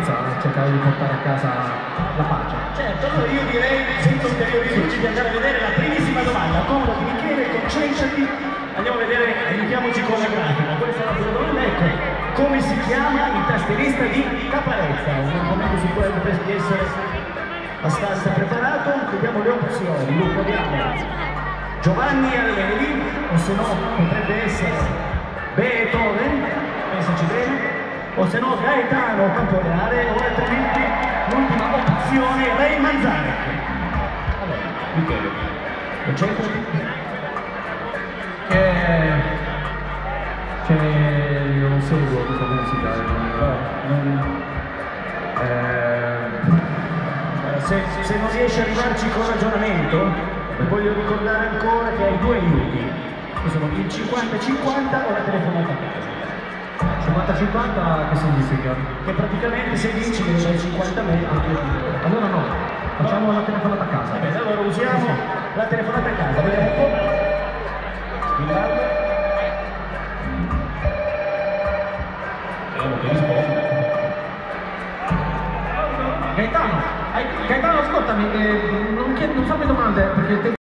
senza cercare di portare a casa la pace. Certo, allora io direi, senza ulteriori indugi, di andare a vedere la primissima domanda. Accomodati Michele, concentrati, andiamo a vedere, aiutiamoci con la grafica. Questa è la prima domanda, ecco, come si chiama il tastierista di Caparezza? Un argomento su cui dovresti essere abbastanza preparato. Vediamo le opzioni. Lo abbiamo Giovanni Alleli, o se no potrebbe essere Beethoven, pensaci bene, o se no Gaetano Camporeale, o altrimenti l'ultima opzione è Ray Manzarek. Allora, Michele, concentrati. Che io non seguo questa musica. Se non riesci a arrivarci con ragionamento, voglio ricordare ancora che hai due aiuti, che sono il 50-50 o la telefonata a casa. 50-50 che significa? Che praticamente se vinci devi dare 50 metri. Allora no, facciamo la telefonata a casa. Bene, allora usiamo la telefonata a casa, vediamo un po'. Sbillarlo. Vediamo che risponde. Gaetano, ascoltami, non fammi domande perché